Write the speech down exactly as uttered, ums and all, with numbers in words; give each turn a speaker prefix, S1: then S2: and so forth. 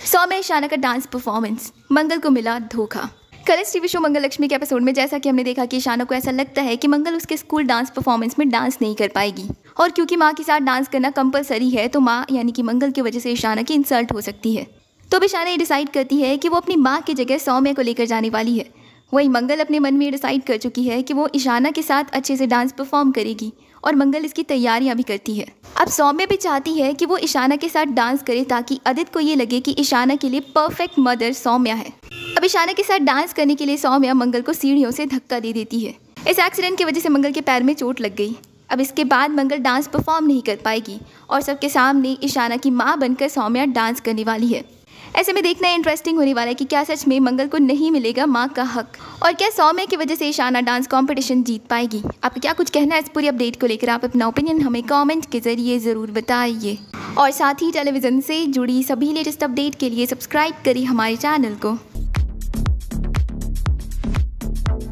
S1: सौम्या ईशाना का dance performance, मंगल को मिला धोखा। Colors TV show Mangal Lakshmi के एपिसोड में जैसा कि हमने देखा कि ईशाना को ऐसा लगता है कि मंगल उसके स्कूल डांस परफॉर्मेंस में डांस नहीं कर पाएगी, और क्योंकि माँ के साथ डांस करना कंपलसरी है तो माँ यानी कि मंगल की वजह से ईशाना की इंसल्ट हो सकती है। तो अब ईशाना ये डिसाइड करती है कि वो अपनी माँ की जगह सौम्या को लेकर जाने वाली है। वहीं मंगल अपने मन में ये डिसाइड कर चुकी है कि वो ईशाना के साथ अच्छे से डांस परफॉर्म करेगी, और मंगल इसकी तैयारियां भी करती है। अब सौम्या भी चाहती है कि वो ईशाना के साथ डांस करे ताकि आदित्य को ये लगे कि ईशाना के लिए परफेक्ट मदर सौम्या है। अब ईशाना के साथ डांस करने के लिए सौम्या मंगल को सीढ़ियों से धक्का दे देती है। इस एक्सीडेंट की वजह से मंगल के पैर में चोट लग गई। अब इसके बाद मंगल डांस परफॉर्म नहीं कर पाएगी और सबके सामने ईशाना की माँ बनकर सौम्या डांस करने वाली है। ऐसे में देखना इंटरेस्टिंग होने वाला है कि क्या सच में मंगल को नहीं मिलेगा माँ का हक, और क्या सौम्या की वजह से ईशाना डांस कंपटीशन जीत पाएगी। आपको क्या कुछ कहना है इस पूरी अपडेट को लेकर? आप अपना ओपिनियन हमें कमेंट के जरिए ज़रूर बताइए, और साथ ही टेलीविज़न से जुड़ी सभी लेटेस्ट अपडेट के लिए सब्सक्राइब करिए हमारे चैनल को।